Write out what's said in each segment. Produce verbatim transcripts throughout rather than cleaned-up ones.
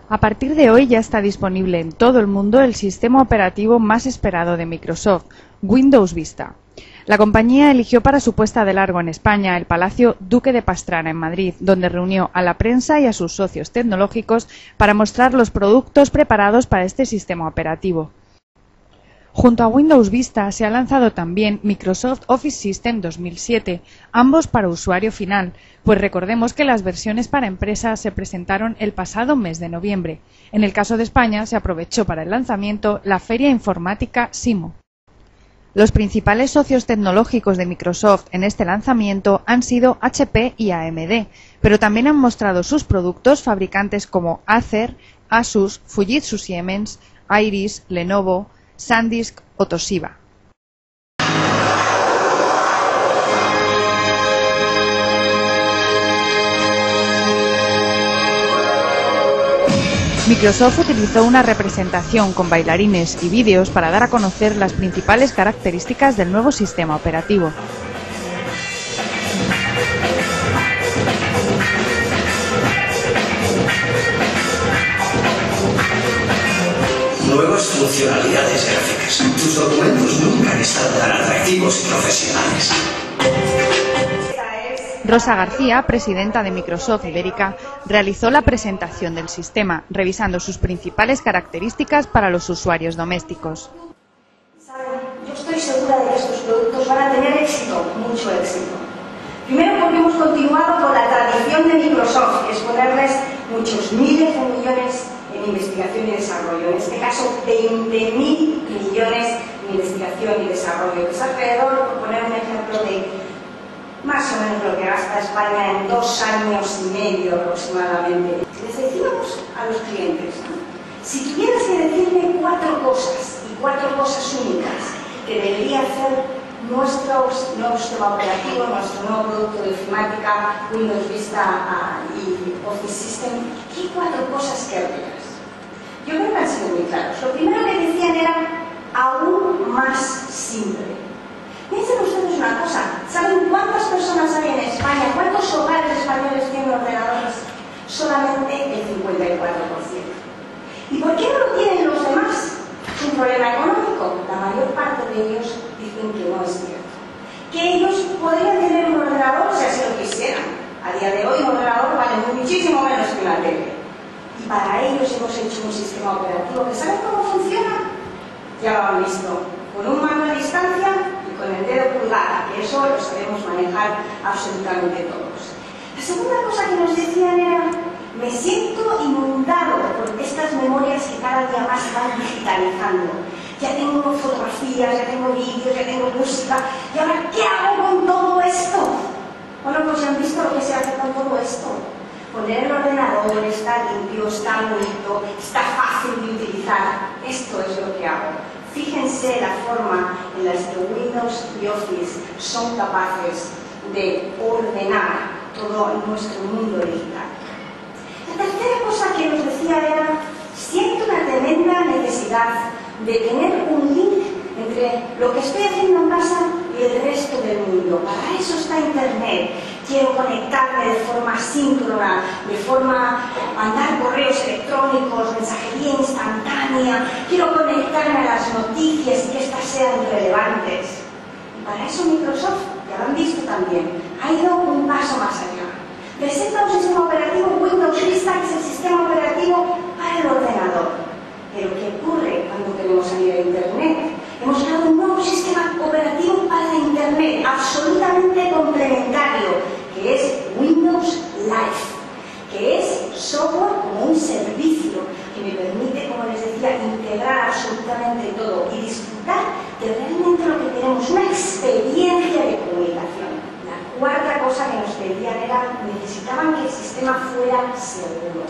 A partir de hoy ya está disponible en todo el mundo el sistema operativo más esperado de Microsoft, Windows Vista. La compañía eligió para su puesta de largo en España el Palacio Duque de Pastrana en Madrid, donde reunió a la prensa y a sus socios tecnológicos para mostrar los productos preparados para este sistema operativo. Junto a Windows Vista se ha lanzado también Microsoft Office System dos mil siete, ambos para usuario final, pues recordemos que las versiones para empresas se presentaron el pasado mes de noviembre. En el caso de España se aprovechó para el lanzamiento la feria informática SIMO. Los principales socios tecnológicos de Microsoft en este lanzamiento han sido H P y A M D, pero también han mostrado sus productos fabricantes como Acer, Asus, Fujitsu Siemens, Iris, Lenovo, SanDisk o Toshiba. Microsoft utilizó una representación con bailarines y vídeos para dar a conocer las principales características del nuevo sistema operativo. Nuevas funcionalidades gráficas. Tus documentos nunca han estado tan atractivos y profesionales. Rosa García, presidenta de Microsoft Ibérica, realizó la presentación del sistema, revisando sus principales características para los usuarios domésticos. Yo estoy segura de que estos productos van a tener éxito, mucho éxito. Primero porque hemos continuado con la tradición de Microsoft, que es ponerles muchos miles de millones en investigación y desarrollo, en este caso veinte mil millones en investigación y desarrollo, que es alrededor, por poner un ejemplo, de más o menos lo que gasta España en dos años y medio aproximadamente. Les decíamos a los clientes, ¿no? Si tuvieras que decirme cuatro cosas, y cuatro cosas únicas, que debería hacer nuestro nuevo sistema operativo, nuestro nuevo producto de informática, Windows Vista uh, y Office System, ¿qué cuatro cosas querrías? Yo creo que han sido muy claros. Lo primero que decían era aún más simple. Piensen ustedes una cosa, ¿saben cuántas personas hay en España? ¿Cuántos hogares españoles tienen ordenadores? Solamente el cincuenta y cuatro por ciento. ¿Y por qué no lo tienen los demás? ¿Es un problema económico? La mayor parte de ellos dicen que no es cierto. Que ellos podrían tener un ordenador si así lo quisieran. A día de hoy un ordenador vale muchísimo menos que una tele. Y para ellos hemos hecho un sistema operativo que ¿saben cómo funciona? Ya lo han visto. Con un mando a distancia y con el dedo pulgar, que eso lo sabemos manejar absolutamente todos. La segunda cosa que nos decían era, me siento inundado por estas memorias que cada día más se van digitalizando. Ya tengo fotografías, ya tengo vídeos, ya tengo música, y ahora, ¿qué hago con todo esto? Bueno, pues ya han visto lo que se hace con todo esto. Poner el ordenador, está limpio, está bonito, está fácil de utilizar. Esto es lo que hago. Fíjense la forma en la que Windows y Office son capaces de ordenar todo nuestro mundo digital. La tercera cosa que nos decía era, siento una tremenda necesidad de tener un link entre lo que estoy haciendo en casa y el resto del mundo. Para eso está Internet. Quiero conectarme de forma síncrona, de forma mandar correos electrónicos, mensajería instantánea. Quiero conectarme a las noticias y que éstas sean relevantes. Y para eso Microsoft, ya lo han visto también, ha ido un paso más allá. Presenta un sistema operativo Windows Vista, que es el sistema operativo para el ordenador. Pero ¿qué ocurre cuando queremos salir a Internet? Hemos creado un nuevo sistema operativo para Internet, absolutamente complementario, que es Windows Live, que es software como un servicio que me permite, como les decía, integrar absolutamente todo y disfrutar de realmente lo que queremos, una experiencia de comunicación. La cuarta cosa que nos pedían era, necesitaban que el sistema fuera seguro.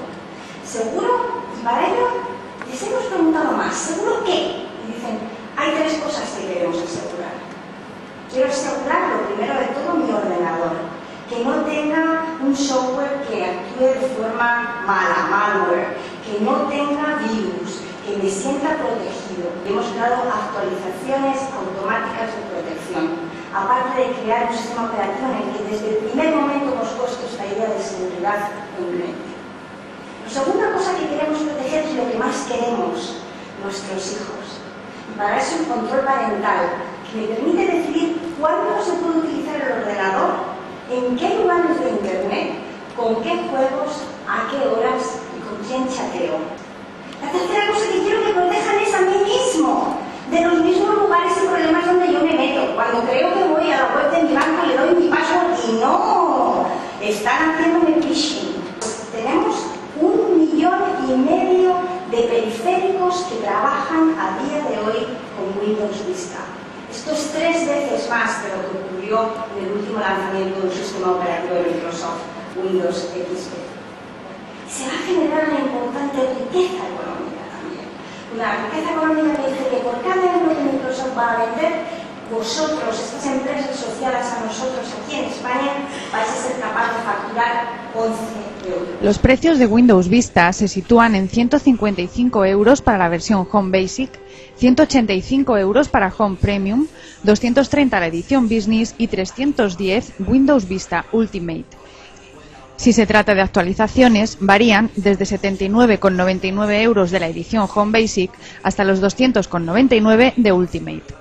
¿Seguro? Y para ello les hemos preguntado más, ¿seguro qué? Y dicen, hay tres cosas que queremos asegurar. Quiero asegurar, lo primero de todo, mi ordenador, que no tenga un software que actúe de forma mala, malware, que no tenga virus, que me sienta protegido. Hemos creado actualizaciones automáticas de protección, aparte de crear un sistema operativo en el que desde el primer momento hemos puesto esta idea de seguridad en mente. La segunda cosa que queremos proteger es lo que más queremos, nuestros hijos. Y para eso el control parental, que me permite decidir cuándo se puede utilizar el ordenador, en qué lugares de internet, con qué juegos, a qué horas y con quién chateo. La tercera cosa que quiero que protejan es a mí mismo, de los mismos lugares y problemas donde yo me meto. Cuando creo que voy a la web de mi banco le doy mi password y no, están haciéndome phishing. Tenemos un millón y medio de periféricos que trabajan a día de hoy con Windows Vista. Esto es tres veces más de lo que ocurrió en el último lanzamiento del sistema operativo de Microsoft, Windows X P. Se va a generar una importante riqueza económica también. Una riqueza económica que dice que por cada euro que Microsoft va a vender, vosotros, estas empresas asociadas a nosotros aquí en España, vais a ser capaces de facturar once euros. Los precios de Windows Vista se sitúan en ciento cincuenta y cinco euros para la versión Home Basic, ciento ochenta y cinco euros para Home Premium, doscientos treinta la edición Business y trescientos diez Windows Vista Ultimate. Si se trata de actualizaciones, varían desde setenta y nueve con noventa y nueve euros de la edición Home Basic hasta los doscientos con noventa y nueve de Ultimate.